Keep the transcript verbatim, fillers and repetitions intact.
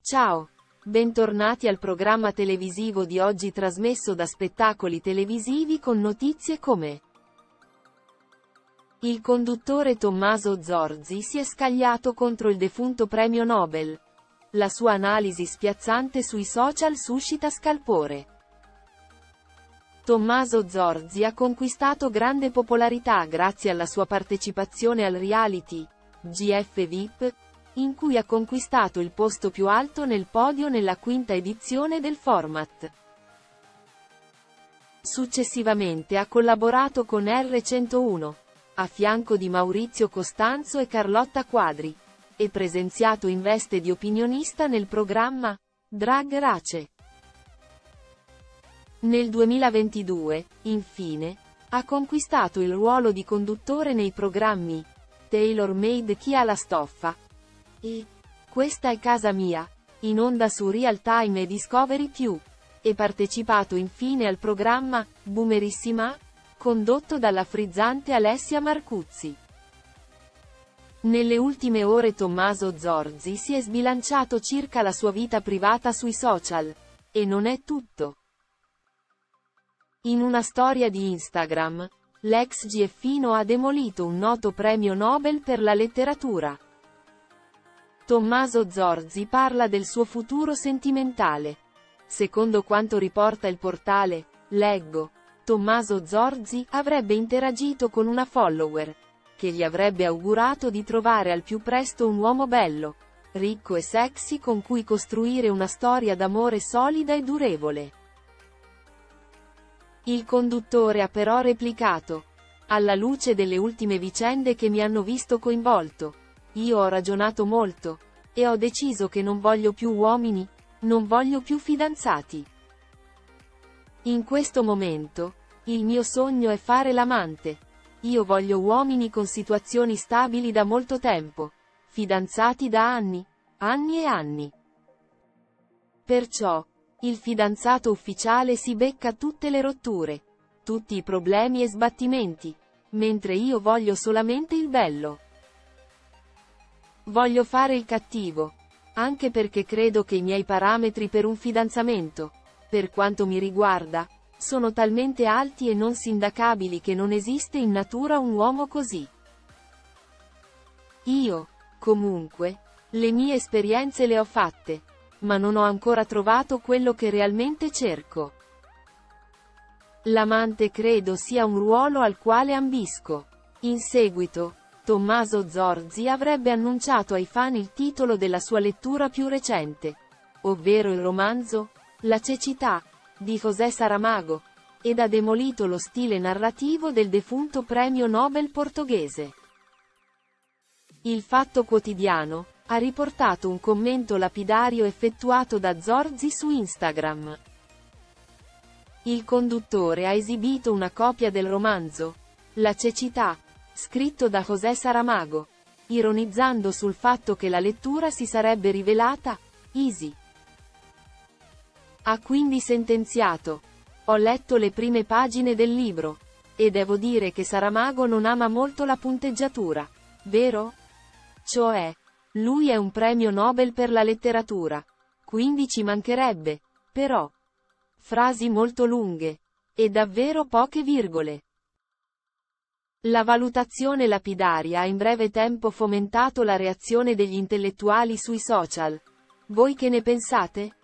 Ciao! Bentornati al programma televisivo di oggi trasmesso da Spettacoli Televisivi con notizie come: il conduttore Tommaso Zorzi si è scagliato contro il defunto premio Nobel. La sua analisi spiazzante sui social suscita scalpore. Tommaso Zorzi ha conquistato grande popolarità grazie alla sua partecipazione al reality G F V I P, in cui ha conquistato il posto più alto nel podio nella quinta edizione del format. Successivamente ha collaborato con R centouno, a fianco di Maurizio Costanzo e Carlotta Quadri, e presenziato in veste di opinionista nel programma Drag Race. Nel duemilaventidue, infine, ha conquistato il ruolo di conduttore nei programmi Tailor Made Chi ha la stoffa e Questa è casa mia, in onda su Real Time e Discovery più, e partecipato infine al programma Boomerissima, condotto dalla frizzante Alessia Marcuzzi. Nelle ultime ore Tommaso Zorzi si è sbilanciato circa la sua vita privata sui social. E non è tutto. In una storia di Instagram, l'ex gieffino ha demolito un noto premio Nobel per la letteratura. Tommaso Zorzi parla del suo futuro sentimentale. Secondo quanto riporta il portale Leggo, Tommaso Zorzi avrebbe interagito con una follower, che gli avrebbe augurato di trovare al più presto un uomo bello, ricco e sexy con cui costruire una storia d'amore solida e durevole. Il conduttore ha però replicato: alla luce delle ultime vicende che mi hanno visto coinvolto, io ho ragionato molto, e ho deciso che non voglio più uomini, non voglio più fidanzati. In questo momento, il mio sogno è fare l'amante. Io voglio uomini con situazioni stabili da molto tempo, fidanzati da anni, anni e anni. Perciò, il fidanzato ufficiale si becca tutte le rotture, tutti i problemi e sbattimenti, mentre io voglio solamente il bello. Voglio fare il cattivo, anche perché credo che i miei parametri per un fidanzamento, per quanto mi riguarda, sono talmente alti e non sindacabili che non esiste in natura un uomo così. Io, comunque, le mie esperienze le ho fatte, ma non ho ancora trovato quello che realmente cerco. L'amante credo sia un ruolo al quale ambisco. In seguito, Tommaso Zorzi avrebbe annunciato ai fan il titolo della sua lettura più recente, ovvero il romanzo La cecità, di José Saramago, ed ha demolito lo stile narrativo del defunto premio Nobel portoghese. Il Fatto Quotidiano ha riportato un commento lapidario effettuato da Zorzi su Instagram. Il conduttore ha esibito una copia del romanzo La cecità, scritto da José Saramago, ironizzando sul fatto che la lettura si sarebbe rivelata easy. Ha quindi sentenziato: ho letto le prime pagine del libro, e devo dire che Saramago non ama molto la punteggiatura, vero? Cioè, lui è un premio Nobel per la letteratura, quindi ci mancherebbe, però. Frasi molto lunghe. E davvero poche virgole. La valutazione lapidaria ha in breve tempo fomentato la reazione degli intellettuali sui social. Voi che ne pensate?